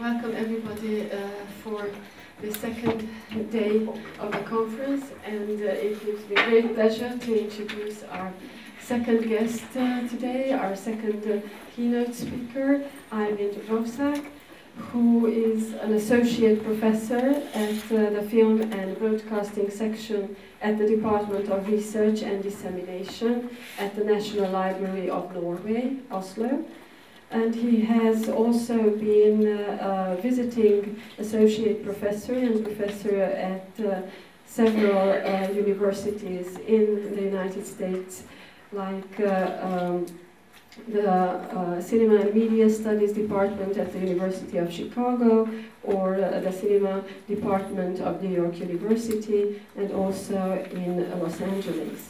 Welcome everybody for the second day of the conference, and it gives me great pleasure to introduce our second guest today, our second keynote speaker, Eivind Røssaak, who is an associate professor at the Film and Broadcasting section at the Department of Research and Dissemination at the National Library of Norway, Oslo. And he has also been visiting associate professor and professor at several universities in the United States, like the Cinema and Media Studies Department at the University of Chicago, or the Cinema Department of New York University, and also in Los Angeles.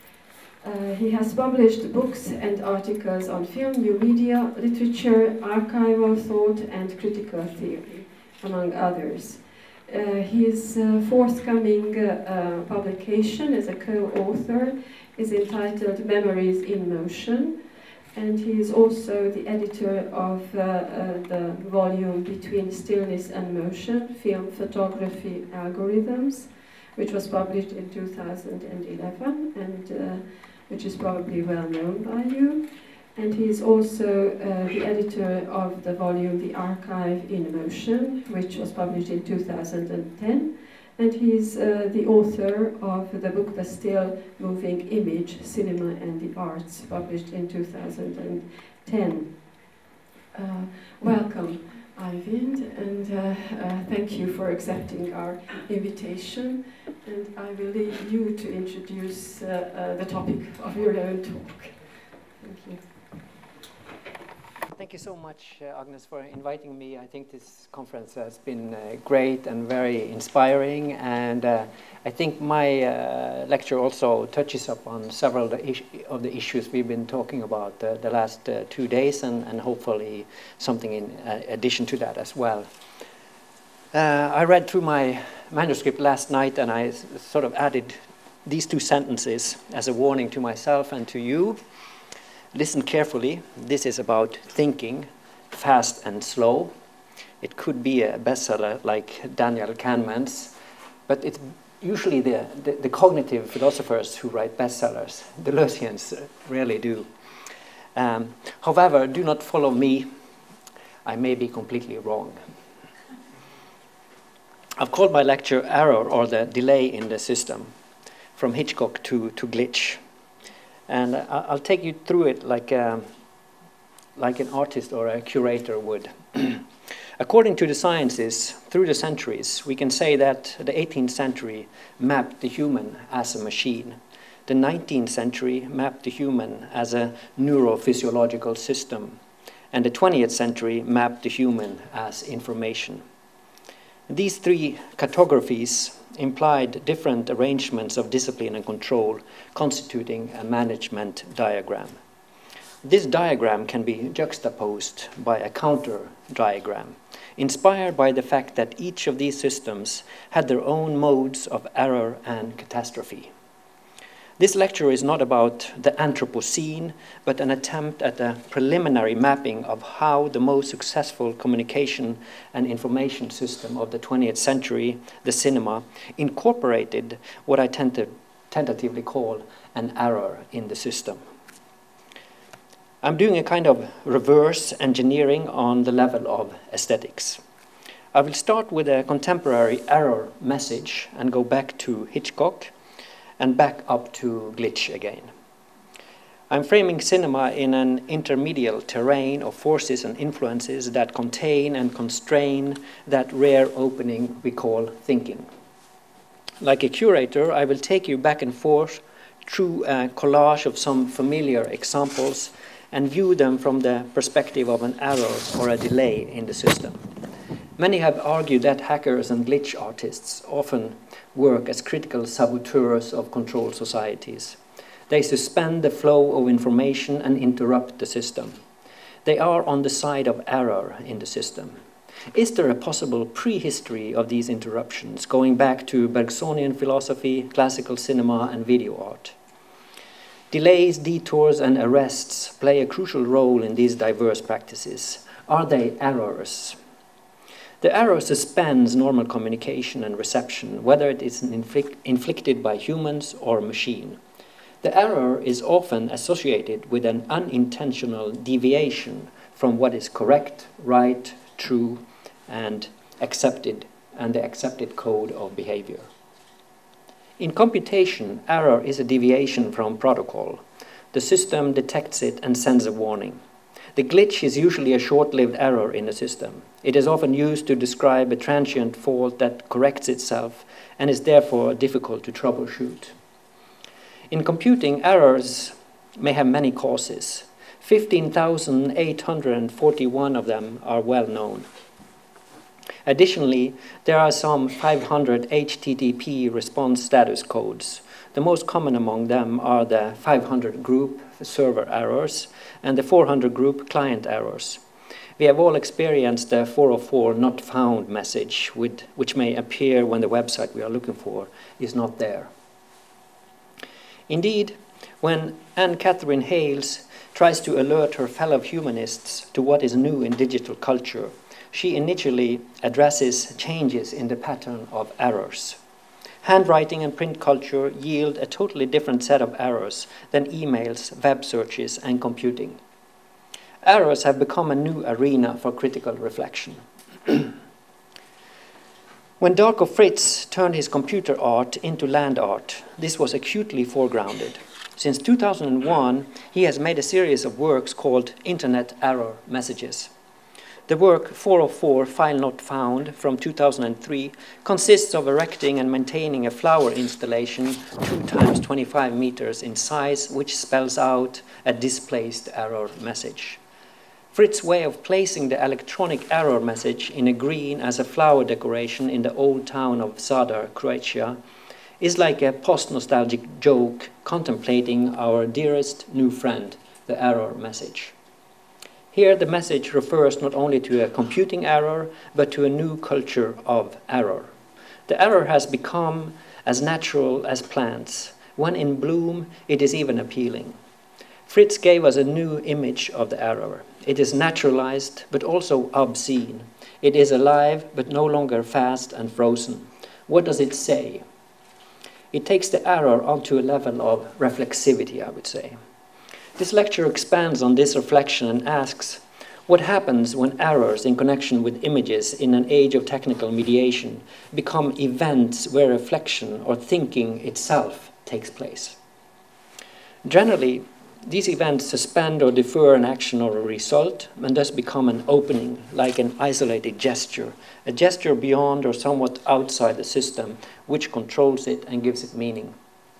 He has published books and articles on film, new media, literature, archival thought, and critical theory, among others. His forthcoming publication as a co-author is entitled Memories in Motion, and he is also the editor of the volume Between Stillness and Motion, Film Photography Algorithms, which was published in 2011, and which is probably well known by you. And he is also the editor of the volume The Archive in Motion, which was published in 2010. And he is the author of the book The Still Moving Image, Cinema and the Arts, published in 2010. Welcome, Eivind, and thank you for accepting our invitation. And I will leave you to introduce the topic of your own talk. Thank you. Thank you so much, Agnes, for inviting me. I think this conference has been great and very inspiring, and I think my lecture also touches upon several of the issues we've been talking about the last 2 days, and hopefully something in addition to that as well. I read through my manuscript last night, and I sort of added these 2 sentences as a warning to myself and to you. Listen carefully. This is about thinking, fast and slow. It could be a bestseller like Daniel Kahneman's, but it's usually the cognitive philosophers who write bestsellers. The Deleuzians rarely do. However, do not follow me. I may be completely wrong. I've called my lecture Error, or the Delay in the System, from Hitchcock to Glitch. And I'll take you through it like an artist or a curator would. According to the sciences, through the centuries, we can say that the 18th century mapped the human as a machine. The 19th century mapped the human as a neurophysiological system. And the 20th century mapped the human as information. These 3 cartographies implied different arrangements of discipline and control, constituting a management diagram. This diagram can be juxtaposed by a counter diagram, inspired by the fact that each of these systems had their own modes of error and catastrophe. This lecture is not about the Anthropocene, but an attempt at a preliminary mapping of how the most successful communication and information system of the 20th century, the cinema, incorporated what I tentatively call an error in the system. I'm doing a kind of reverse engineering on the level of aesthetics. I will start with a contemporary error message and go back to Hitchcock, and back up to Glitch again. I'm framing cinema in an intermedial terrain of forces and influences that contain and constrain that rare opening we call thinking. Like a curator, I will take you back and forth through a collage of some familiar examples and view them from the perspective of an error or a delay in the system. Many have argued that hackers and glitch artists often work as critical saboteurs of controlled societies. They suspend the flow of information and interrupt the system. They are on the side of error in the system. Is there a possible prehistory of these interruptions, going back to Bergsonian philosophy, classical cinema, and video art? Delays, detours, and arrests play a crucial role in these diverse practices. Are they errors? The error suspends normal communication and reception, whether it is inflicted by humans or machine. The error is often associated with an unintentional deviation from what is correct, right, true, and the accepted code of behavior. In computation, error is a deviation from protocol. The system detects it and sends a warning. The glitch is usually a short-lived error in the system. It is often used to describe a transient fault that corrects itself and is therefore difficult to troubleshoot. In computing, errors may have many causes. 15,841 of them are well known. Additionally, there are some 500 HTTP response status codes. The most common among them are the 500 group server errors and the 400 group client errors. We have all experienced the 404 not found message, which may appear when the website we are looking for is not there. Indeed, when Anne-Catherine Hales tries to alert her fellow humanists to what is new in digital culture, she initially addresses changes in the pattern of errors. Handwriting and print culture yield a totally different set of errors than emails, web searches, and computing. Errors have become a new arena for critical reflection. When Darko Fritz turned his computer art into land art, this was acutely foregrounded. Since 2001, he has made a series of works called Internet Error Messages. The work 404, File Not Found, from 2003, consists of erecting and maintaining a flower installation 2 times 25 meters in size, which spells out a displaced error message. Fritz's way of placing the electronic error message in a green as a flower decoration in the old town of Zadar, Croatia, is like a post-nostalgic joke contemplating our dearest new friend, the error message. Here, the message refers not only to a computing error, but to a new culture of error. The error has become as natural as plants. When in bloom, it is even appealing. Fritz gave us a new image of the error. It is naturalized, but also obscene. It is alive, but no longer fast and frozen. What does it say? It takes the error onto a level of reflexivity, I would say. This lecture expands on this reflection and asks, what happens when errors in connection with images in an age of technical mediation become events where reflection or thinking itself takes place? Generally, these events suspend or defer an action or a result and thus become an opening, like an isolated gesture, a gesture beyond or somewhat outside the system which controls it and gives it meaning.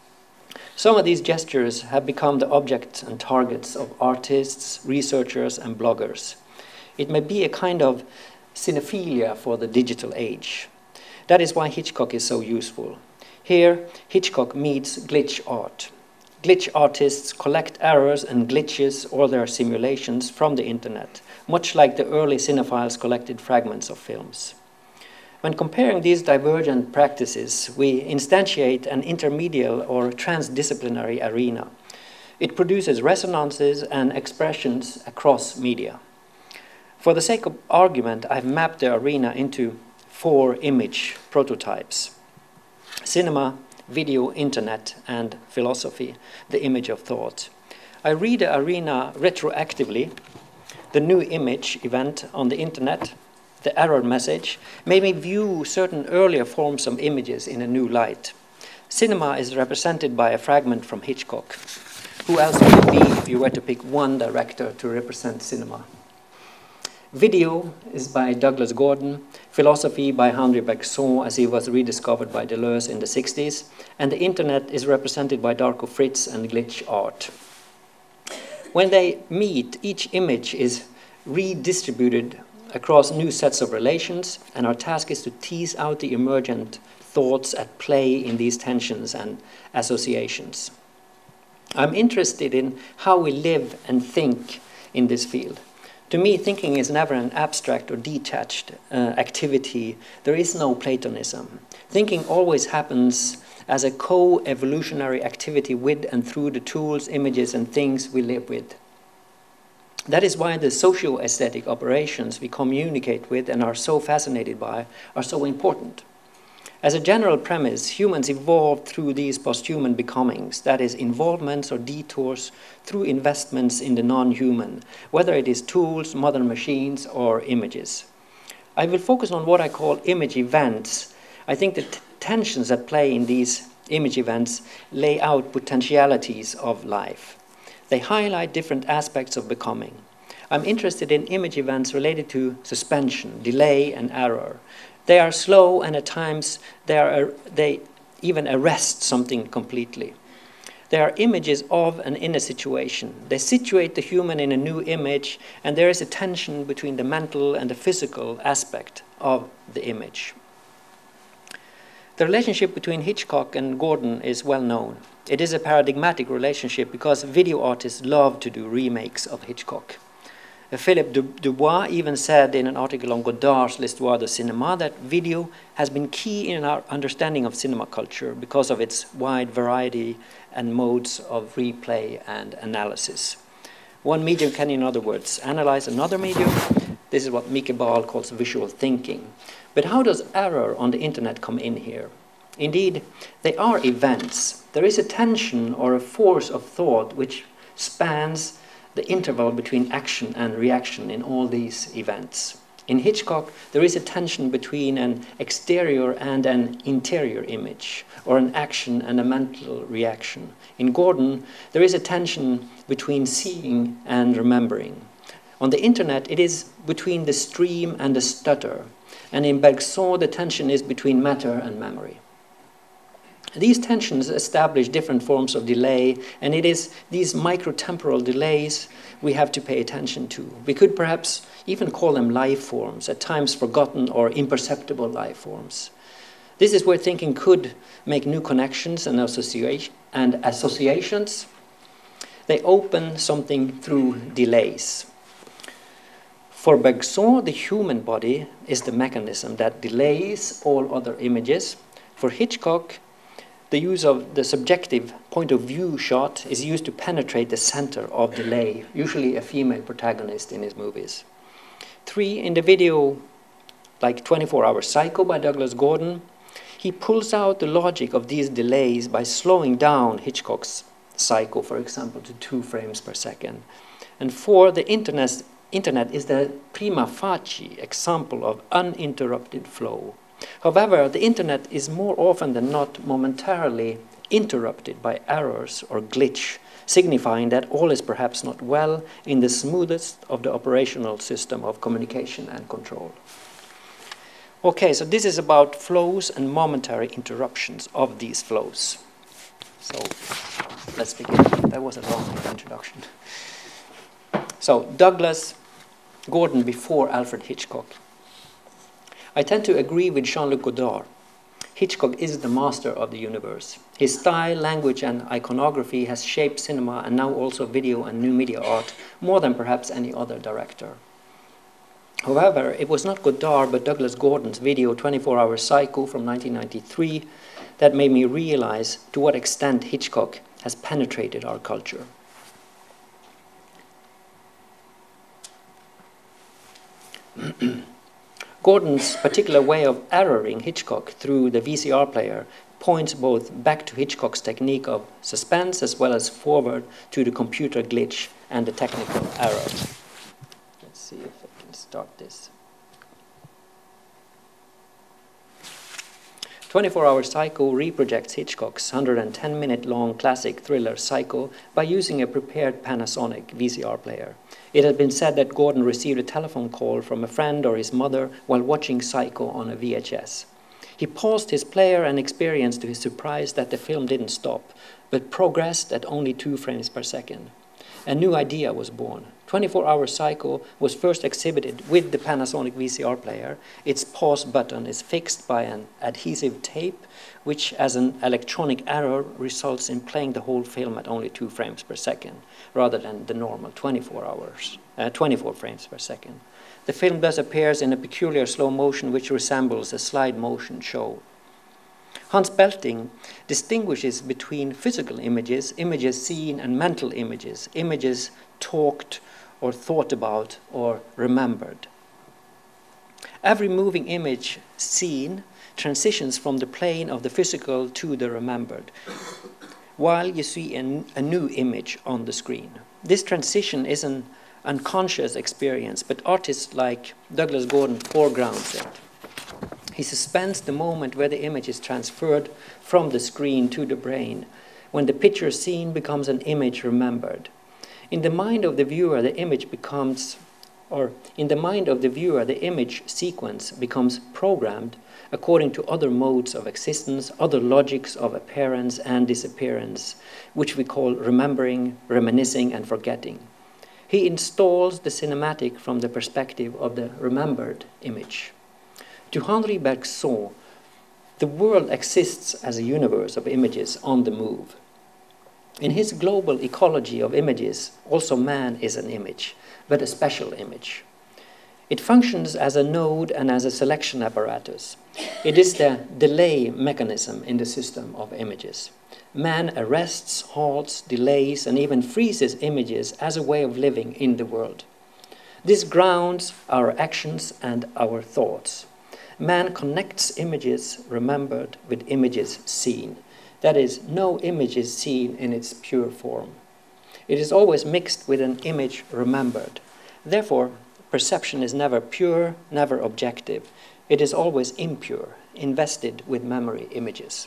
Some of these gestures have become the objects and targets of artists, researchers, and bloggers. It may be a kind of cinephilia for the digital age. That is why Hitchcock is so useful. Here, Hitchcock meets glitch art. Glitch artists collect errors and glitches or their simulations from the internet, much like the early cinephiles collected fragments of films. When comparing these divergent practices, we instantiate an intermedial or transdisciplinary arena. It produces resonances and expressions across media. For the sake of argument, I've mapped the arena into 4 image prototypes: cinema, video, internet, and philosophy, the image of thought. I read the arena retroactively. The new image event on the internet, the error message, made me view certain earlier forms of images in a new light. Cinema is represented by a fragment from Hitchcock. Who else would it be if you were to pick one director to represent cinema? Video is by Douglas Gordon, philosophy by Henri Bergson as he was rediscovered by Deleuze in the 60s, and the internet is represented by Darko Fritz and glitch art. When they meet, each image is redistributed across new sets of relations, and our task is to tease out the emergent thoughts at play in these tensions and associations. I'm interested in how we live and think in this field. To me, thinking is never an abstract or detached activity. There is no Platonism. Thinking always happens as a co-evolutionary activity with and through the tools, images, and things we live with. That is why the socio-aesthetic operations we communicate with and are so fascinated by are so important. As a general premise, humans evolved through these posthuman becomings, that is, involvements or detours through investments in the non-human, whether it is tools, modern machines, or images. I will focus on what I call image events. I think the tensions at play in these image events lay out potentialities of life. They highlight different aspects of becoming. I'm interested in image events related to suspension, delay, and error. They are slow, and at times they even arrest something completely. They are images of and in a situation. They situate the human in a new image, and there is a tension between the mental and the physical aspect of the image. The relationship between Hitchcock and Gordon is well known. It is a paradigmatic relationship because video artists love to do remakes of Hitchcock. Philippe Dubois even said in an article on Godard's L'Histoire du Cinéma that video has been key in our understanding of cinema culture because of its wide variety and modes of replay and analysis. One medium can, in other words, analyze another medium. This is what Mike Ball calls visual thinking. But how does error on the internet come in here? Indeed, they are events. There is a tension or a force of thought which spans the interval between action and reaction in all these events. In Hitchcock, there is a tension between an exterior and an interior image, or an action and a mental reaction. In Gordon, there is a tension between seeing and remembering. On the internet, it is between the stream and the stutter. And in Bergson, the tension is between matter and memory. These tensions establish different forms of delay, and it is these microtemporal delays we have to pay attention to. We could perhaps even call them life forms, at times forgotten or imperceptible life forms. This is where thinking could make new connections and associations. They open something through delays. For Bergson, the human body is the mechanism that delays all other images. For Hitchcock, the use of the subjective point of view shot is used to penetrate the center of delay, usually a female protagonist in his movies. 3, in the video like 24-Hour Psycho by Douglas Gordon, he pulls out the logic of these delays by slowing down Hitchcock's Psycho, for example, to 2 frames per second. And 4, the internet is the prima facie example of uninterrupted flow. However, the internet is more often than not momentarily interrupted by errors or glitch, signifying that all is perhaps not well in the smoothest of the operational system of communication and control. Okay, so this is about flows and momentary interruptions of these flows. So let's begin. That was a long introduction. So Douglas Gordon before Alfred Hitchcock. I tend to agree with Jean-Luc Godard. Hitchcock is the master of the universe. His style, language, and iconography has shaped cinema and now also video and new media art more than perhaps any other director. However, it was not Godard but Douglas Gordon's video 24-Hour Psycho from 1993 that made me realize to what extent Hitchcock has penetrated our culture. Gordon's particular way of erroring Hitchcock through the VCR player points both back to Hitchcock's technique of suspense as well as forward to the computer glitch and the technical error. Let's see if I can start this. 24-Hour Psycho reprojects Hitchcock's 110-minute-long classic thriller Psycho by using a prepared Panasonic VCR player. It has been said that Gordon received a telephone call from a friend or his mother while watching Psycho on a VHS. He paused his player and experienced to his surprise that the film didn't stop, but progressed at only 2 frames per second. A new idea was born. 24-Hour Psycho was first exhibited with the Panasonic VCR player. Its pause button is fixed by an adhesive tape, which as an electronic error results in playing the whole film at only 2 frames per second, rather than the normal 24 frames per second. The film thus appears in a peculiar slow motion which resembles a slide motion show. Hans Belting distinguishes between physical images, images seen, and mental images, images talked or thought about or remembered. Every moving image seen transitions from the plane of the physical to the remembered, while you see a new image on the screen. This transition is an unconscious experience, but artists like Douglas Gordon foregrounds it. He suspends the moment where the image is transferred from the screen to the brain, when the picture seen becomes an image remembered. In the mind of the viewer, the image sequence becomes programmed according to other modes of existence, other logics of appearance and disappearance, which we call remembering, reminiscing, and forgetting. He installs the cinematic from the perspective of the remembered image. To Henri Bergson, the world exists as a universe of images on the move. In his global ecology of images, also man is an image, but a special image. It functions as a node and as a selection apparatus. It is the delay mechanism in the system of images. Man arrests, halts, delays, and even freezes images as a way of living in the world. This grounds our actions and our thoughts. Man connects images remembered with images seen. That is, no image is seen in its pure form. It is always mixed with an image remembered. Therefore, perception is never pure, never objective. It is always impure, invested with memory images.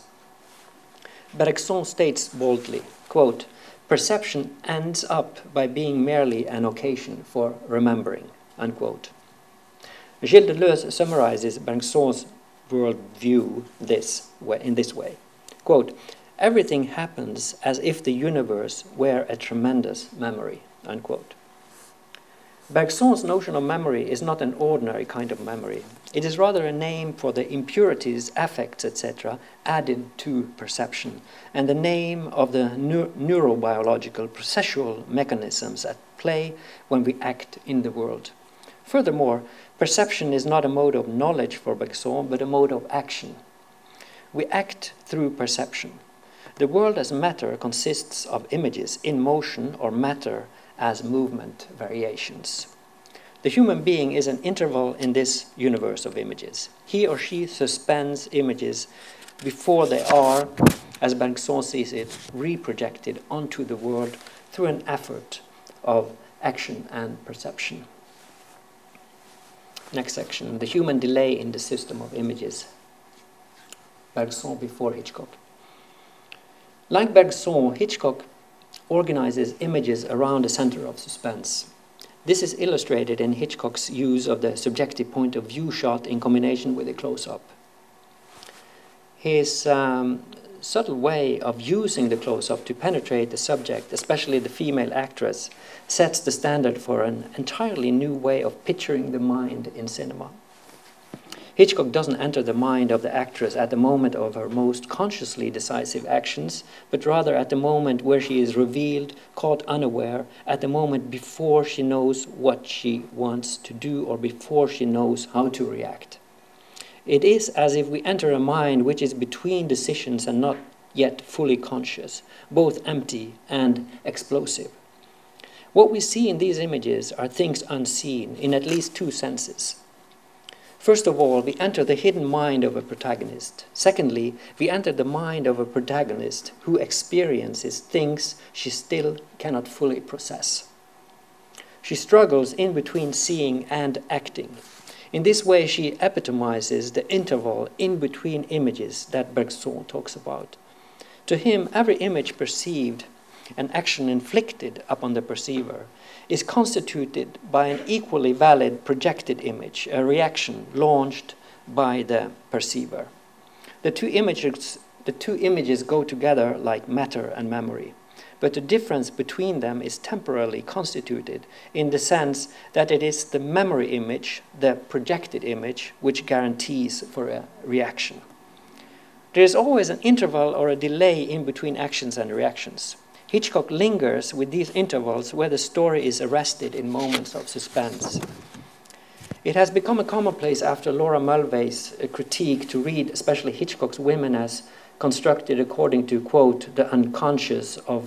Bergson states boldly, quote, "Perception ends up by being merely an occasion for remembering," unquote. Gilles Deleuze summarizes Bergson's worldview in this way, quote, "Everything happens as if the universe were a tremendous memory," unquote. Bergson's notion of memory is not an ordinary kind of memory. It is rather a name for the impurities, affects, etc., added to perception, and the name of the neurobiological processual mechanisms at play when we act in the world. Furthermore, perception is not a mode of knowledge for Bergson, but a mode of action. We act through perception. The world as matter consists of images in motion or matter as movement variations. The human being is an interval in this universe of images. He or she suspends images before they are, as Bergson sees it, reprojected onto the world through an effort of action and perception. Next section, the human delay in the system of images. Bergson before Hitchcock. Like Bergson, Hitchcock organizes images around a center of suspense. This is illustrated in Hitchcock's use of the subjective point of view shot in combination with a close-up. His subtle way of using the close-up to penetrate the subject, especially the female actress, sets the standard for an entirely new way of picturing the mind in cinema. Hitchcock doesn't enter the mind of the actress at the moment of her most consciously decisive actions, but rather at the moment where she is revealed, caught unaware, at the moment before she knows what she wants to do or before she knows how to react. It is as if we enter a mind which is between decisions and not yet fully conscious, both empty and explosive. What we see in these images are things unseen in at least two senses. First of all, we enter the hidden mind of a protagonist. Secondly, we enter the mind of a protagonist who experiences things she still cannot fully process. She struggles in between seeing and acting. In this way, she epitomizes the interval in between images that Bergson talks about. To him, every image perceived, an action inflicted upon the perceiver, is constituted by an equally valid projected image, a reaction launched by the perceiver. The two images go together like matter and memory, but the difference between them is temporally constituted in the sense that it is the memory image, the projected image, which guarantees for a reaction. There is always an interval or a delay in between actions and reactions. Hitchcock lingers with these intervals where the story is arrested in moments of suspense. It has become a commonplace after Laura Mulvey's critique to read especially Hitchcock's women as constructed according to, quote, the unconscious of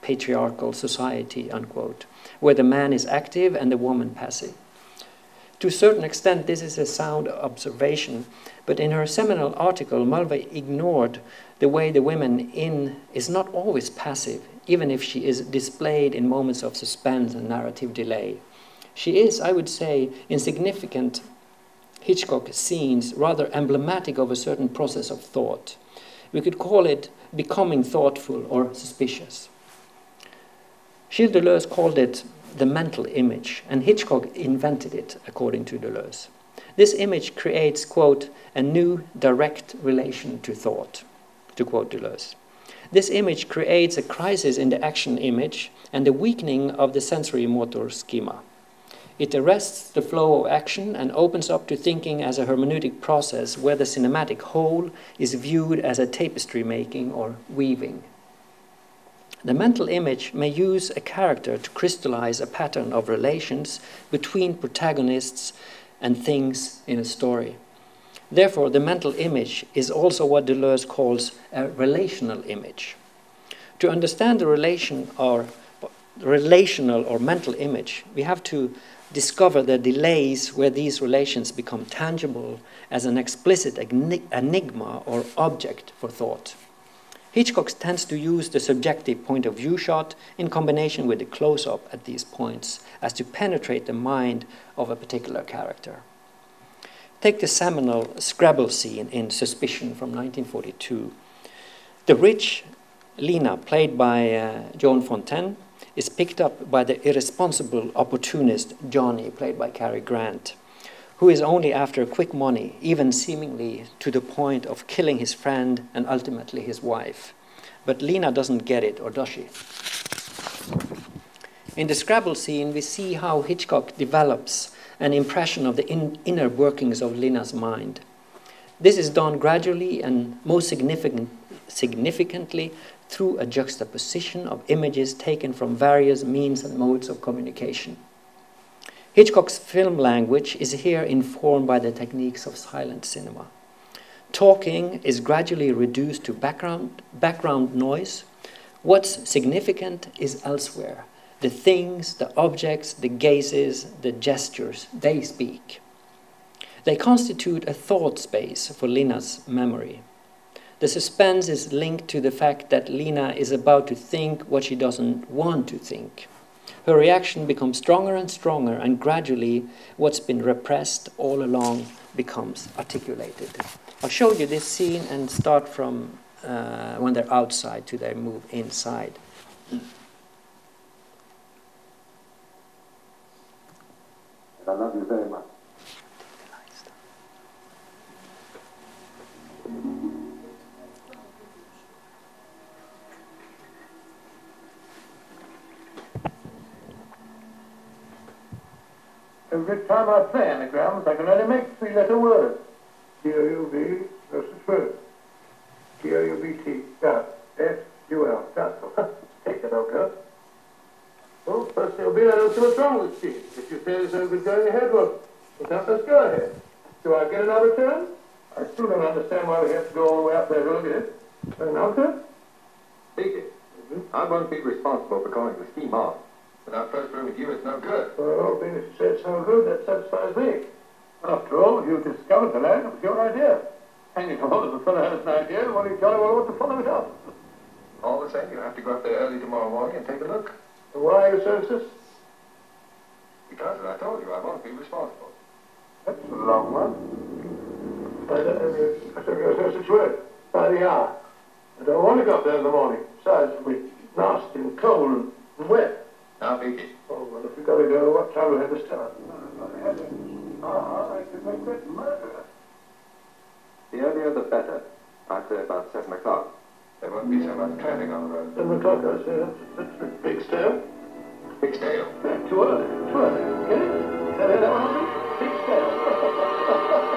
patriarchal society, unquote, where the man is active and the woman passive. To a certain extent, this is a sound observation, but in her seminal article, Mulvey ignored the way the woman is not always passive, even if she is displayed in moments of suspense and narrative delay. She is, I would say, in significant Hitchcock scenes, rather emblematic of a certain process of thought. We could call it becoming thoughtful or suspicious. Gilles Deleuze called it the mental image, and Hitchcock invented it, according to Deleuze. This image creates, quote, a new direct relation to thought, to quote Deleuze. This image creates a crisis in the action image and the weakening of the sensory motor schema. It arrests the flow of action and opens up to thinking as a hermeneutic process where the cinematic whole is viewed as a tapestry making or weaving. The mental image may use a character to crystallize a pattern of relations between protagonists and things in a story. Therefore, the mental image is also what Deleuze calls a relational image. To understand the relational or mental image, we have to discover the delays where these relations become tangible as an explicit enigma or object for thought. Hitchcock tends to use the subjective point of view shot in combination with the close-up at these points as to penetrate the mind of a particular character. Take the seminal Scrabble scene in Suspicion from 1942. The rich Lena, played by Joan Fontaine, is picked up by the irresponsible opportunist Johnny, played by Cary Grant, who is only after quick money, even seemingly to the point of killing his friend and ultimately his wife. But Lena doesn't get it, or does she? In the Scrabble scene, we see how Hitchcock develops an impression of the inner workings of Lena's mind. This is done gradually and most significantly through a juxtaposition of images taken from various means and modes of communication. Hitchcock's film language is here informed by the techniques of silent cinema. Talking is gradually reduced to background noise. What's significant is elsewhere. The things, the objects, the gazes, the gestures, they speak. They constitute a thought space for Lena's memory. The suspense is linked to the fact that Lena is about to think what she doesn't want to think. Her reaction becomes stronger and stronger, and gradually what's been repressed all along becomes articulated. I'll show you this scene and start from when they're outside to their move inside. I love you very much. Every time I play anagrams, I can only make three-letter words. T-O-U-B, versus first. T-O-U-B-T, dot. S-U-L, dot. Take it, okay? Well, first it'll be, I don't see what's wrong with Steve. If you say there's no good going ahead, well, let's go ahead. Do I get another turn? I still don't understand why we have to go all the way up there to look at it. Announcer? Speaking. I won't be responsible for calling the scheme off. Without first room with you, it's no good. Well, being as you say it's no good, that satisfies me. After all, you discovered the land, it was your idea. Hanging on, if the fellow has an idea, why don't you jolly well want to follow it up? All the same, you have to go up there early tomorrow morning and take a look. And why are you so insistent? Because, as I told you, I won't be responsible. That's a long one. I don't know such word. By the hour. I don't want to go up there in the morning. Besides, it'll be nasty and cold and wet. Now, Vicky. Oh, well, if we've got to go, what time will we have to start? I could make that murder. The earlier the better. I'd say about 7 o'clock. There won't be so much traffic on the road. 7 o'clock, I say. That's a big stale. Big stale? Yeah, too early. Too early. Get it? Can I hear that one, please? Big stale.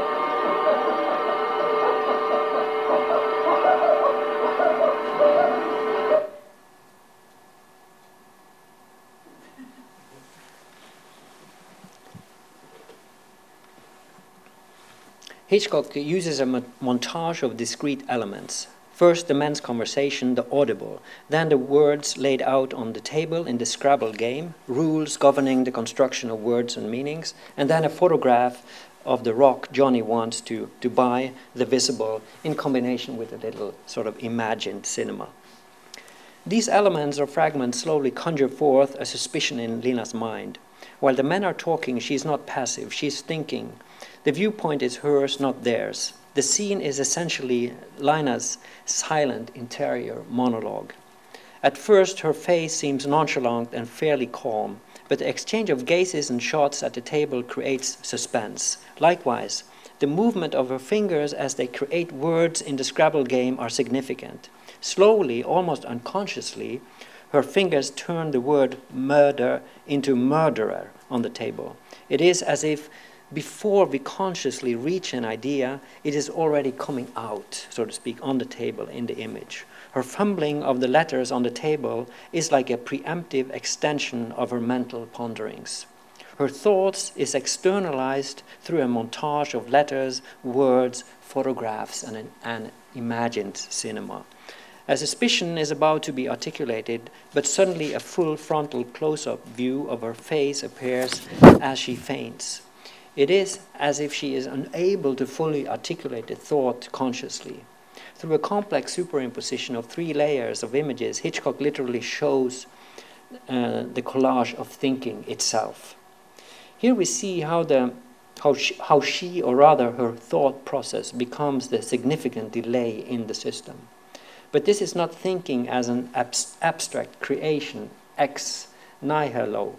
Hitchcock uses a montage of discrete elements, First, the men's conversation, the audible, then the words laid out on the table in the Scrabble game, rules governing the construction of words and meanings, and then a photograph of the rock Johnny wants to buy, the visible, in combination with a little sort of imagined cinema. These elements or fragments slowly conjure forth a suspicion in Lina's mind. While the men are talking, she's not passive, she's thinking. The viewpoint is hers, not theirs. The scene is essentially Lina's silent interior monologue. At first, her face seems nonchalant and fairly calm, but the exchange of gazes and shots at the table creates suspense. Likewise, the movement of her fingers as they create words in the Scrabble game are significant. Slowly, almost unconsciously, her fingers turn the word murder into murderer on the table. It is as if before we consciously reach an idea, it is already coming out, so to speak, on the table in the image. Her fumbling of the letters on the table is like a preemptive extension of her mental ponderings. Her thoughts is externalized through a montage of letters, words, photographs, and an imagined cinema. A suspicion is about to be articulated, but suddenly a full frontal close-up view of her face appears as she faints. It is as if she is unable to fully articulate the thought consciously. Through a complex superimposition of 3 layers of images, Hitchcock literally shows the collage of thinking itself. Here we see how she, or rather her thought process, becomes the significant delay in the system. But this is not thinking as an abstract creation, ex nihilo,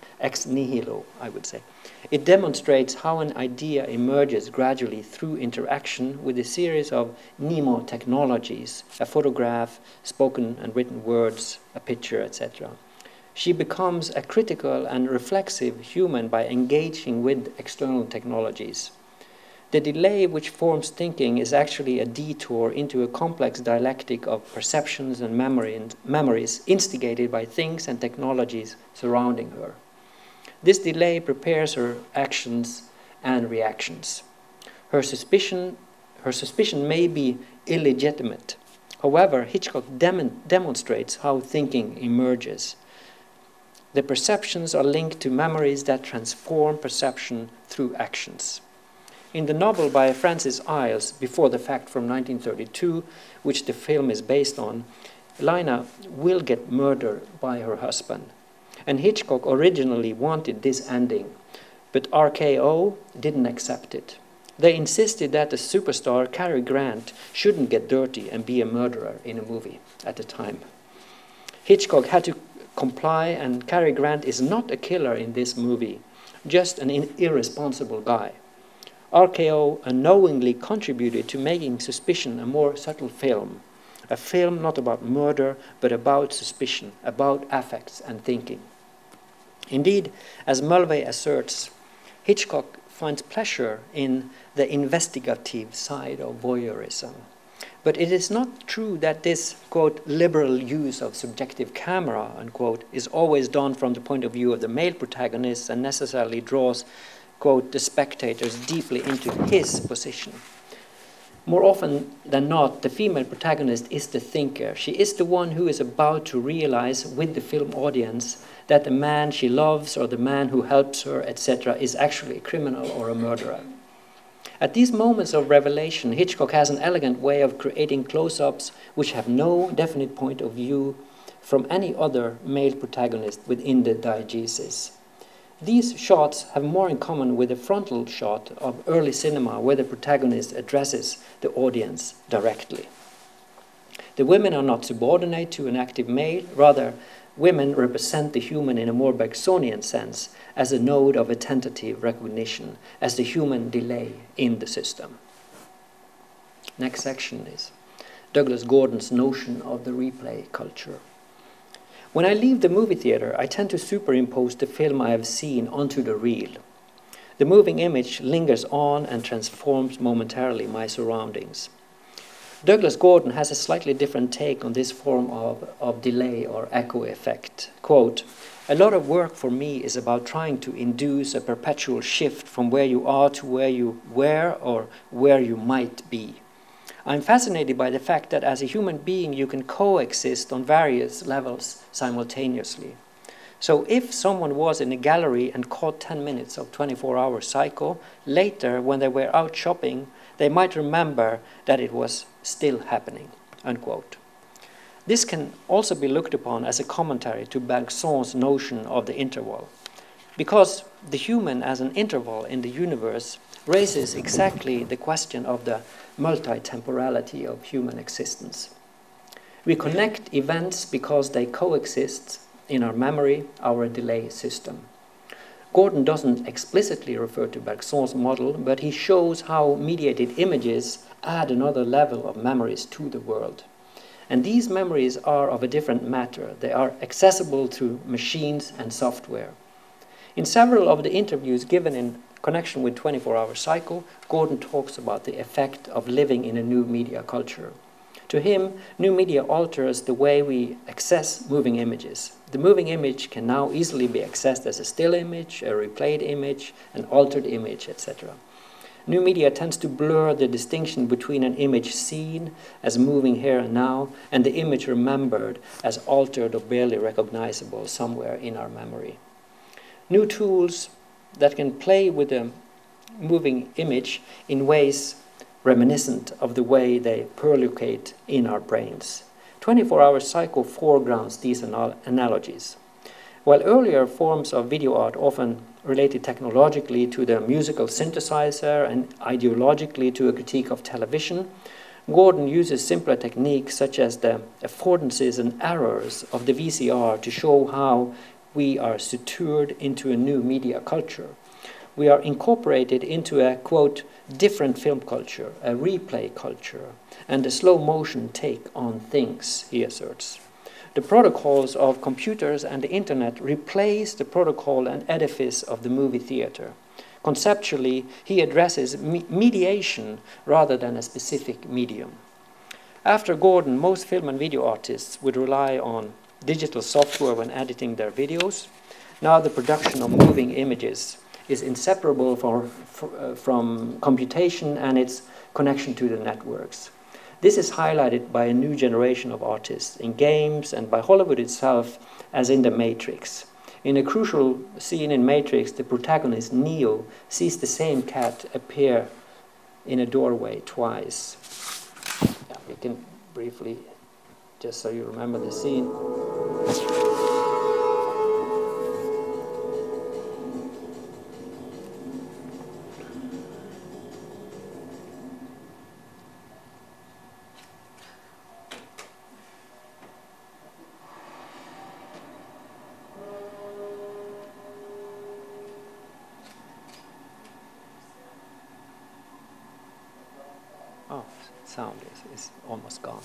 I would say. It demonstrates how an idea emerges gradually through interaction with a series of mnemotechnologies, a photograph, spoken and written words, a picture, etc. She becomes a critical and reflexive human by engaging with external technologies. The delay which forms thinking is actually a detour into a complex dialectic of perceptions and memories instigated by things and technologies surrounding her. This delay prepares her actions and reactions. Her suspicion may be illegitimate. However, Hitchcock demonstrates how thinking emerges. The perceptions are linked to memories that transform perception through actions. In the novel by Francis Iles, Before the Fact from 1932, which the film is based on, Lina will get murdered by her husband. And Hitchcock originally wanted this ending, but RKO didn't accept it. They insisted that the superstar Cary Grant shouldn't get dirty and be a murderer in a movie at the time. Hitchcock had to comply, and Cary Grant is not a killer in this movie, just an irresponsible guy. RKO unknowingly contributed to making Suspicion a more subtle film, a film not about murder, but about suspicion, about affects and thinking. Indeed, as Mulvey asserts, Hitchcock finds pleasure in the investigative side of voyeurism. But it is not true that this, quote, liberal use of subjective camera, unquote, is always done from the point of view of the male protagonist and necessarily draws, quote, the spectators deeply into his position. More often than not, the female protagonist is the thinker. She is the one who is about to realize with the film audience that the man she loves or the man who helps her, etc., is actually a criminal or a murderer. At these moments of revelation, Hitchcock has an elegant way of creating close-ups which have no definite point of view from any other male protagonist within the diegesis. These shots have more in common with the frontal shot of early cinema where the protagonist addresses the audience directly. The women are not subordinate to an active male, rather women represent the human in a more Bergsonian sense as a node of attentive recognition, as the human delay in the system. Next section is Douglas Gordon's notion of the replay culture. When I leave the movie theater, I tend to superimpose the film I have seen onto the reel. The moving image lingers on and transforms momentarily my surroundings. Douglas Gordon has a slightly different take on this form of delay or echo effect. Quote, "A lot of work for me is about trying to induce a perpetual shift from where you are to where you were or where you might be. I'm fascinated by the fact that as a human being you can coexist on various levels simultaneously. So if someone was in a gallery and caught 10 minutes of 24-hour cycle, later when they were out shopping, they might remember that it was still happening, unquote. This can also be looked upon as a commentary to Bergson's notion of the interval, because the human as an interval in the universe raises exactly the question of the multi-temporality of human existence. We connect events because they coexist in our memory, our delay system. Gordon doesn't explicitly refer to Bergson's model, but he shows how mediated images add another level of memories to the world. And these memories are of a different matter. They are accessible through machines and software. In several of the interviews given in connection with 24-hour cycle, Gordon talks about the effect of living in a new media culture. To him, new media alters the way we access moving images. The moving image can now easily be accessed as a still image, a replayed image, an altered image, etc. New media tends to blur the distinction between an image seen as moving here and now and the image remembered as altered or barely recognizable somewhere in our memory. New tools that can play with a moving image in ways reminiscent of the way they percolate in our brains. 24-hour cycle foregrounds these analogies. While earlier forms of video art often related technologically to the musical synthesizer and ideologically to a critique of television, Gordon uses simpler techniques such as the affordances and errors of the VCR to show how we are sutured into a new media culture. We are incorporated into a, quote, different film culture, a replay culture, and a slow motion take on things, he asserts. The protocols of computers and the internet replace the protocol and edifice of the movie theater. Conceptually, he addresses mediation rather than a specific medium. After Gordon, most film and video artists would rely on digital software when editing their videos. Now the production of moving images is inseparable from computation and its connection to the networks. This is highlighted by a new generation of artists in games and by Hollywood itself, as in The Matrix. In a crucial scene in Matrix, the protagonist, Neo, sees the same cat appear in a doorway twice. Yeah, we can briefly, just so you remember the scene. Oh, sound is almost gone.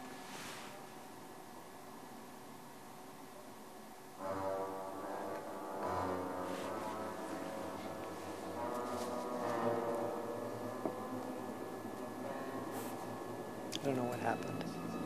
I don't know what happened.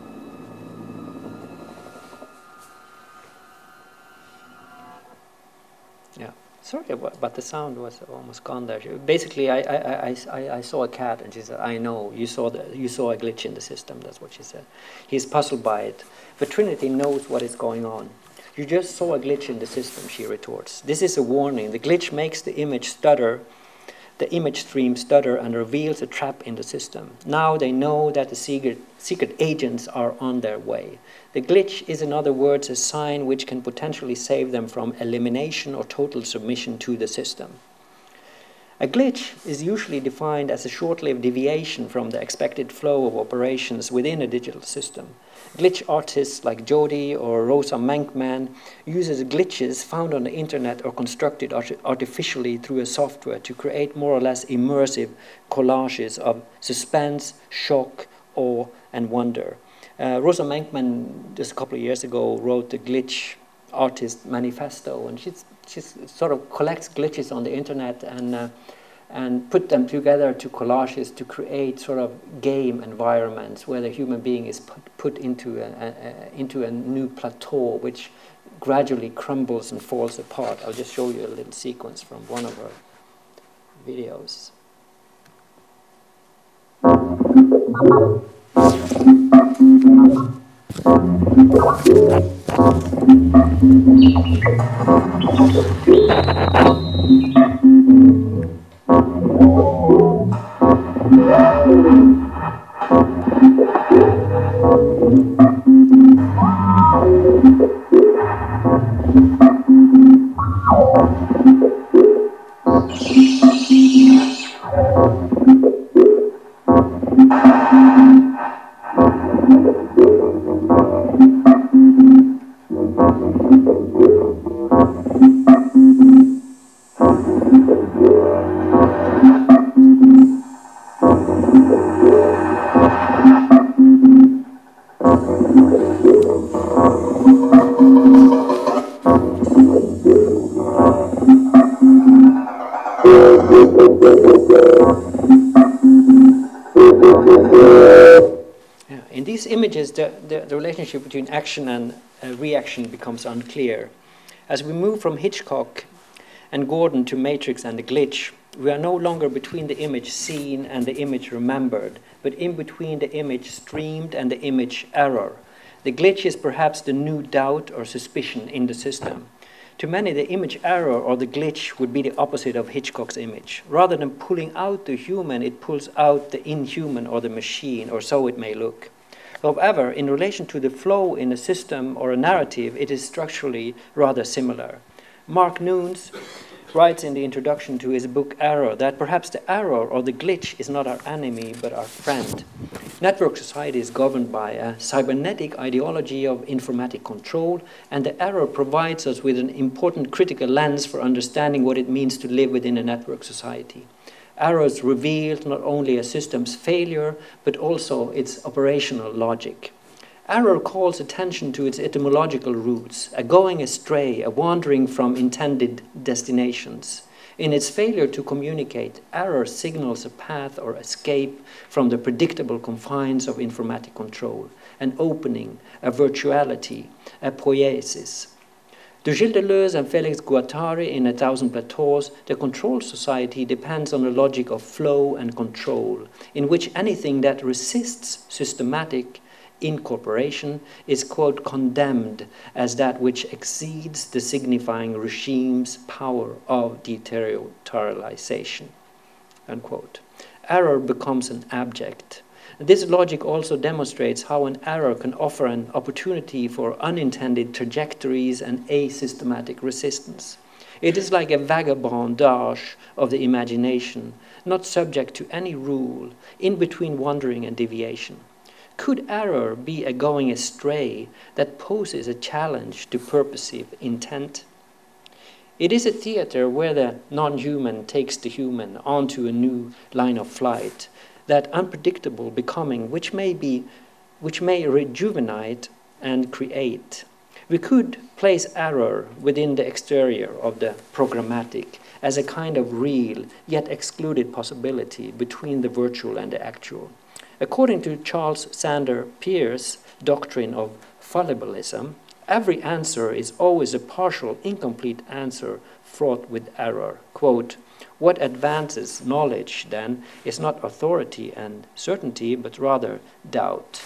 Yeah, sorry, but the sound was almost gone there. Basically, I saw a cat, and she said, "I know you saw a glitch in the system." That's what she said. He's puzzled by it, but Trinity knows what is going on. "You just saw a glitch in the system," she retorts. "This is a warning. The glitch makes the image stutter." The image stream stutter and reveals a trap in the system. Now they know that the secret agents are on their way. The glitch is, in other words, a sign which can potentially save them from elimination or total submission to the system. A glitch is usually defined as a short-lived deviation from the expected flow of operations within a digital system. Glitch artists like Jody or Rosa Mankman uses glitches found on the internet or constructed artificially through a software to create more or less immersive collages of suspense, shock, awe, and wonder. Rosa Mankman, just a couple of years ago, wrote the Glitch Artist Manifesto, and she sort of collects glitches on the internet and put them together to collages to create sort of game environments where the human being is put into a new plateau which gradually crumbles and falls apart. I'll just show you a little sequence from one of her videos. In these images, the relationship between action and reaction becomes unclear. As we move from Hitchcock and Gordon to Matrix and the glitch, we are no longer between the image seen and the image remembered, but in between the image streamed and the image error. The glitch is perhaps the new doubt or suspicion in the system. To many, the image error or the glitch would be the opposite of Hitchcock's image. Rather than pulling out the human, it pulls out the inhuman or the machine, or so it may look. However, in relation to the flow in a system or a narrative, it is structurally rather similar. Mark Nunes writes in the introduction to his book Error that perhaps the error or the glitch is not our enemy but our friend. Network society is governed by a cybernetic ideology of informatic control, and the error provides us with an important critical lens for understanding what it means to live within a network society. Errors revealed not only a system's failure, but also its operational logic. Error calls attention to its etymological roots, a going astray, a wandering from intended destinations. In its failure to communicate, error signals a path or escape from the predictable confines of informatic control, an opening, a virtuality, a poiesis. To Gilles Deleuze and Félix Guattari in A Thousand Plateaus, the control society depends on a logic of flow and control, in which anything that resists systematic incorporation is, quote, condemned as that which exceeds the signifying regime's power of deterritorialization, unquote. Error becomes an abject. This logic also demonstrates how an error can offer an opportunity for unintended trajectories and asystematic resistance. It is like a vagabondage of the imagination, not subject to any rule, in between wandering and deviation. Could error be a going astray that poses a challenge to purposive intent? It is a theater where the non-human takes the human onto a new line of flight, that unpredictable becoming which may rejuvenate and create. We could place error within the exterior of the programmatic as a kind of real yet excluded possibility between the virtual and the actual. According to Charles Sanders Peirce's doctrine of fallibilism, every answer is always a partial, incomplete answer fraught with error. Quote, what advances knowledge, then, is not authority and certainty, but rather doubt.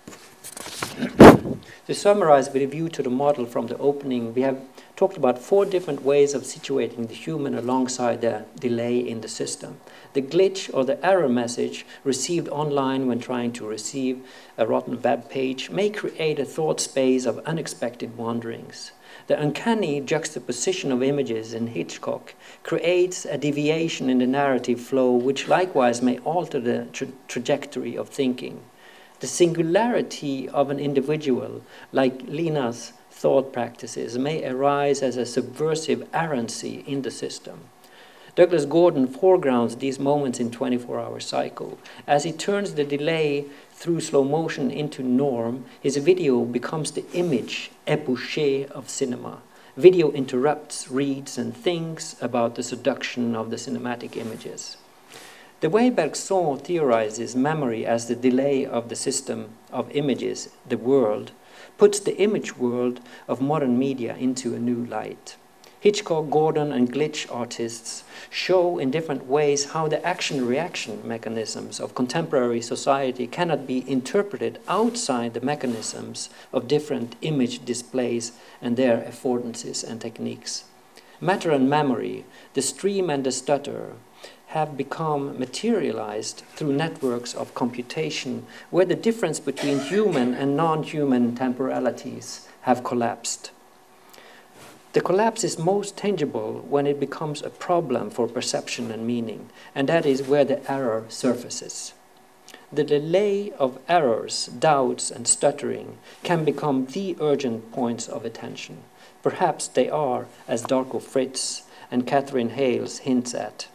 To summarize with a view to the model from the opening, we have talked about 4 different ways of situating the human alongside the delay in the system. The glitch or the error message received online when trying to receive a rotten web page may create a thought space of unexpected wanderings. The uncanny juxtaposition of images in Hitchcock creates a deviation in the narrative flow which likewise may alter the trajectory of thinking. The singularity of an individual, like Lena's thought practices, may arise as a subversive errancy in the system. Douglas Gordon foregrounds these moments in 24-hour cycle. As he turns the delay through slow motion into norm, his video becomes the image ébauché of cinema. Video interrupts, reads, and thinks about the seduction of the cinematic images. The way Bergson theorizes memory as the delay of the system of images, the world, puts the image world of modern media into a new light. Hitchcock, Gordon, and Glitch artists show in different ways how the action-reaction mechanisms of contemporary society cannot be interpreted outside the mechanisms of different image displays and their affordances and techniques. Matter and memory, the stream and the stutter, have become materialized through networks of computation where the difference between human and non-human temporalities have collapsed. The collapse is most tangible when it becomes a problem for perception and meaning, and that is where the error surfaces. The delay of errors, doubts, and stuttering can become the urgent points of attention. Perhaps they are, as Darko Fritz and Catherine Hales hints at,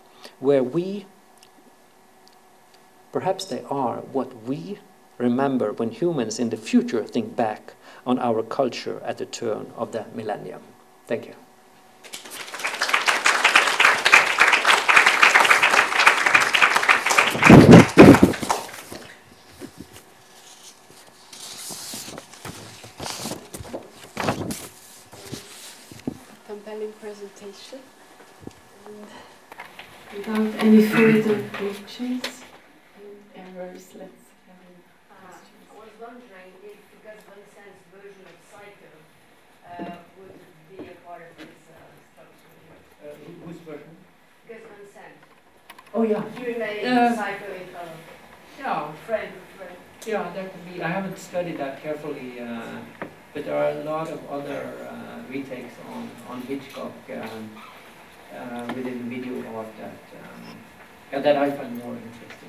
perhaps they are what we remember when humans in the future think back on our culture at the turn of the millennium. Thank you. Compelling presentation. And without any further questions and errors, let's have questions. I was wondering if Gus Van Sant's version of Psycho would be a part of this structure. Whose version? Gus Van Sant. Oh, yeah. Doing a Psycho in Yeah. Fred. Yeah, that could be. I haven't studied that carefully, but there are a lot of other retakes on Hitchcock within video art that I find more interesting.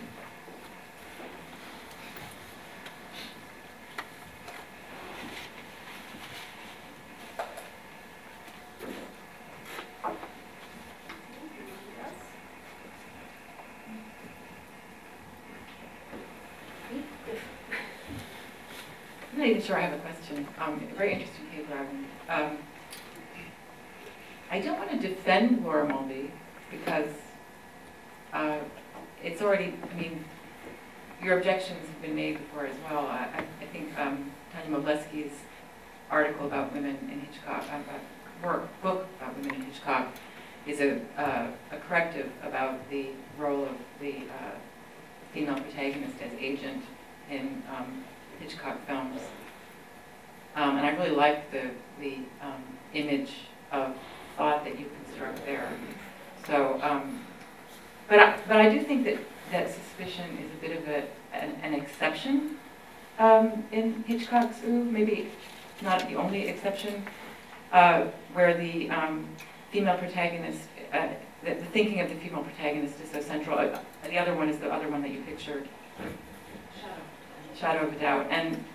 I'm not even sure I have a question. Very interesting paper, Eivind. I don't want to defend Laura Mulvey because it's already, I mean, your objections have been made before as well. I think Tanya Moblesky's article about women in Hitchcock, book about women in Hitchcock, is a corrective about the role of the female protagonist as agent in Hitchcock films, and I really like the image of thought that you construct there. So, but I do think that suspicion is a bit of an exception in Hitchcock's oeuvre, maybe not the only exception, where the female protagonist, the thinking of the female protagonist is so central. The other one is the other one that you pictured. Shadow of a Doubt,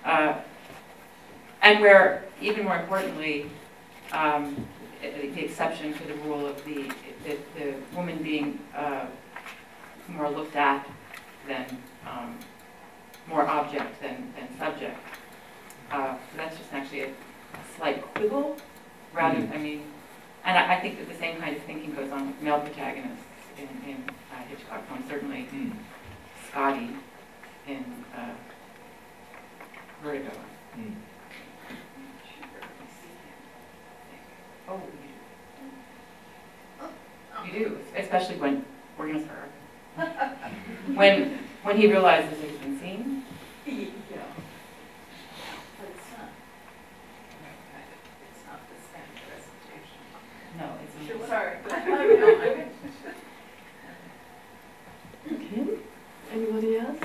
and where, even more importantly, the exception to the rule of the woman being more looked at than more object than subject. So that's just actually a slight quibble, rather. I mean, and I think that the same kind of thinking goes on with male protagonists in Hitchcock films. Certainly, Scotty in Vertigo. Oh, you do, especially when we're gonna start. when he realizes he's been seen. Yeah. But it's not the standard presentation. No, it's Sure, sorry. I know. Okay. Anybody else?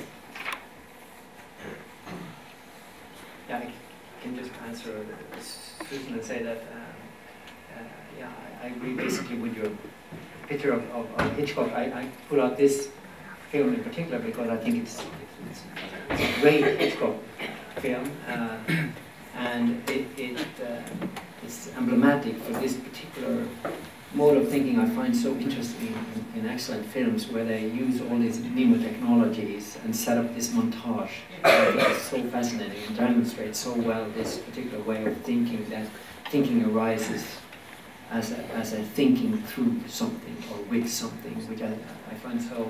Yeah, I can just answer Susan and say that, yeah, I agree basically with your picture of Hitchcock. I put out this film in particular because I think it's a great Hitchcock film, and it's emblematic for this particular mode of thinking I find so interesting in excellent films, where they use all these mnemotechnologies and set up this montage. I think it's so fascinating and demonstrates so well this particular way of thinking, that thinking arises as a thinking through something or with something, which I find so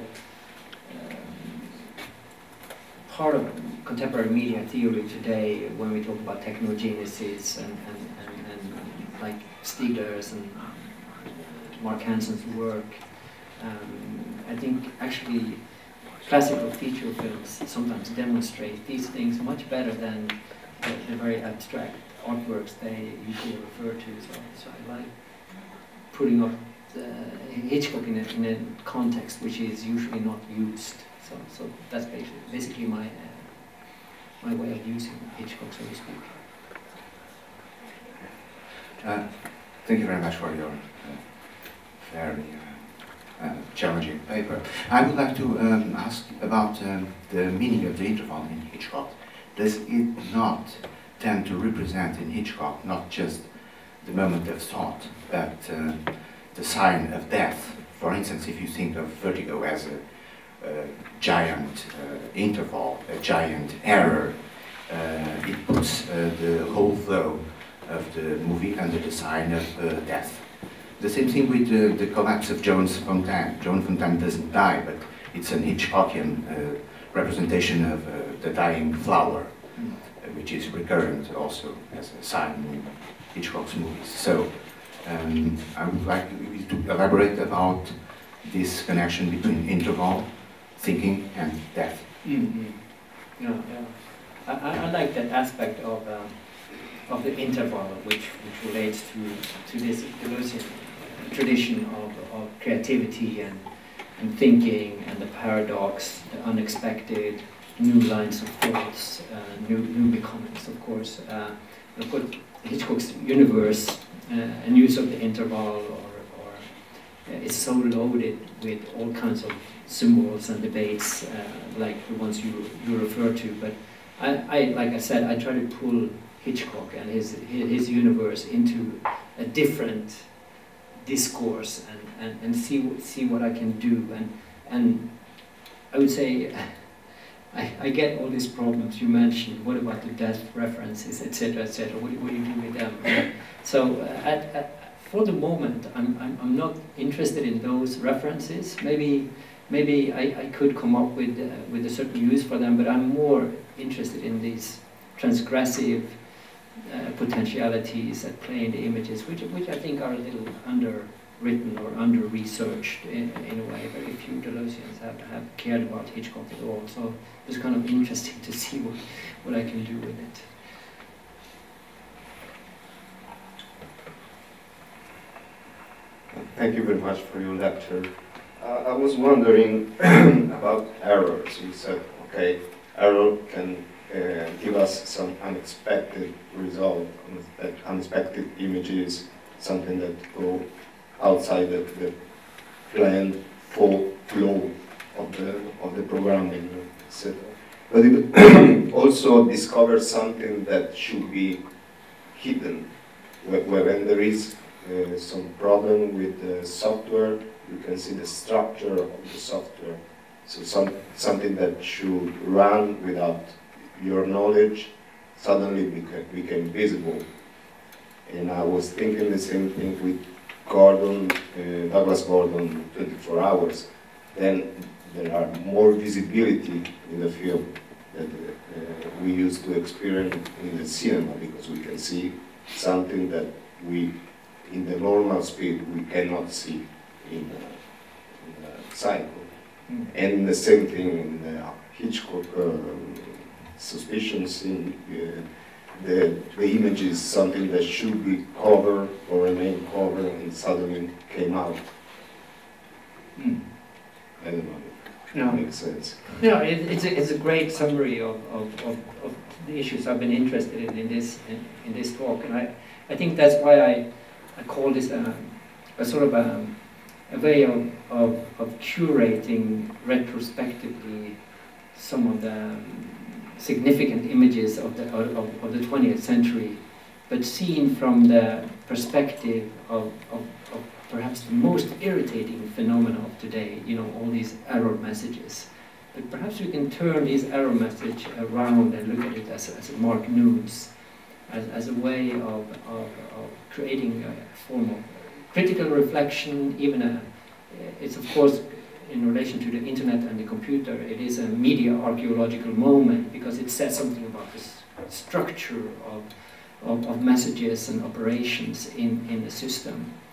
part of contemporary media theory today, when we talk about technogenesis and like Stigler's and Mark Hansen's work. I think actually classical feature films sometimes demonstrate these things much better than the very abstract artworks they usually refer to. So I like putting up Hitchcock in a context which is usually not used. So that's basically my way of using Hitchcock, so to speak. Thank you very much for your very challenging paper. I would like to ask about the meaning of the interval in Hitchcock. Does it not tend to represent in Hitchcock not just the moment of thought, but the sign of death? For instance, if you think of Vertigo as a giant interval, a giant error, it puts the whole flow of the movie under the sign of death. The same thing with the collapse of Joan's Fontaine. Joan Fontaine doesn't die, but it's an Hitchcockian representation of the dying flower, which is recurrent also as a sign in Hitchcock's movies. So I would like you to elaborate about this connection between interval, thinking, and death. Mm-hmm. Yeah. I like that aspect of the interval, which relates to this Deleuzian tradition of creativity and thinking and the paradox, the unexpected, new lines of thoughts, new becomings, of course. Of course, Hitchcock's universe and use of the interval is so loaded with all kinds of symbols and debates, like the ones you refer to. But like I said, I try to pull Hitchcock and his universe into a different discourse and see what I can do. And I would say I get all these problems you mentioned. What about the death references, etc., etc.? What do you do with them? So for the moment, I'm not interested in those references. Maybe I could come up with a certain use for them, but I'm more interested in these transgressive potentialities at play in the images, which I think are a little underwritten or under-researched in a way. Very few Deleuzians have cared about Hitchcock at all, so it's kind of interesting to see what I can do with it. Thank you very much for your lecture. I was wondering about errors. You said, okay, error can give us some unexpected result, unexpected images, something that go outside the planned flow of the programming, etc. But it also discovers something that should be hidden. When there is some problem with the software, you can see the structure of the software. So something that should run without your knowledge suddenly became visible. And I was thinking the same thing with Gordon, Douglas Gordon, 24 Hours. Then there are more visibility in the film that we used to experience in the cinema, because we can see something that we, in the normal speed, we cannot see in the cycle. And the same thing in the Hitchcock suspicions. In the image is something that should be covered or remain covered, and suddenly came out. I don't know if it makes sense. No, it's a great summary of the issues I've been interested in this talk, and I think that's why I call this a sort of a way of curating retrospectively some of the significant images of the 20th century, but seen from the perspective of perhaps the most irritating phenomena of today, you know, all these error messages. But perhaps we can turn these error message around and look at it as a Mark News, as a way of creating a form of critical reflection, even it's of course, in relation to the internet and the computer, it is a media archaeological moment, because it says something about the structure of messages and operations in the system.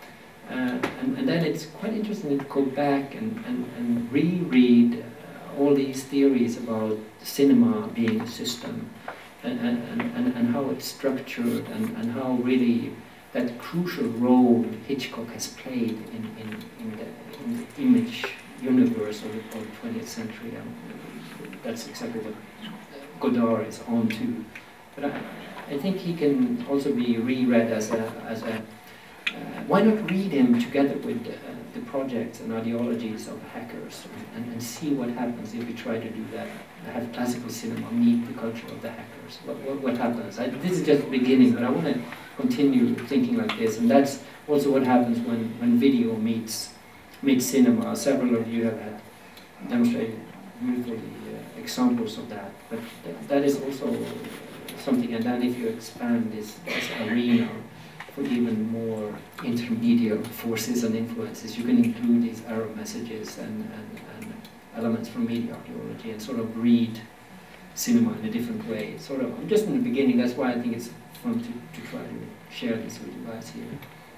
And then it's quite interesting to go back and reread all these theories about cinema being a system, and how it's structured, and how really that crucial role Hitchcock has played in the image universe of the 20th century. That's exactly what Godard is on to. But I think he can also be reread as a why not read him together with the projects and ideologies of hackers, and see what happens if we try to do that? Have classical cinema meet the culture of the hackers. What happens? This is just the beginning, but I want to continue thinking like this, and that's also what happens when video meets cinema. Several of you have had demonstrated beautiful examples of that, but that is also something. And then if you expand this arena for even more intermediate forces and influences, you can include these arrow messages and elements from media archaeology, and sort of read cinema in a different way. I'm just in the beginning. That's why I think it's fun to try to share this with you guys here.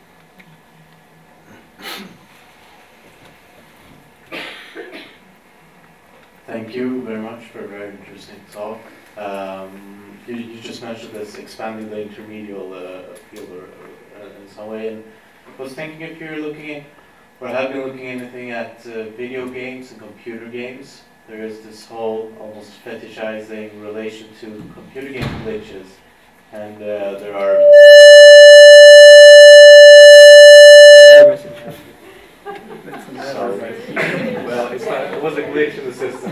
Thank you very much for a very interesting talk. You just mentioned this expanding the intermedial field in some way, and I was thinking if you're looking at, or have been looking anything at video games and computer games, there is this whole almost fetishizing relation to computer game glitches, and there are... Sorry. Well, it was a glitch in the system.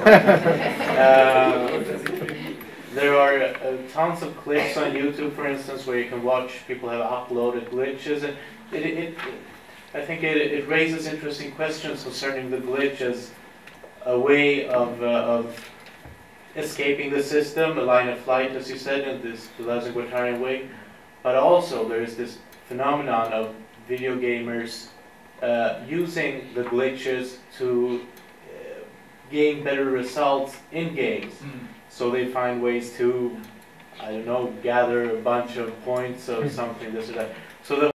There are tons of clips on YouTube, for instance, where you can watch people have uploaded glitches, and I think it raises interesting questions concerning the glitch as a way of escaping the system, a line of flight, as you said, in this Deleuze-Guattarian way. But also there is this phenomenon of video gamers using the glitches to gain better results in games. So they find ways to, I don't know, gather a bunch of points of something, this or that. So the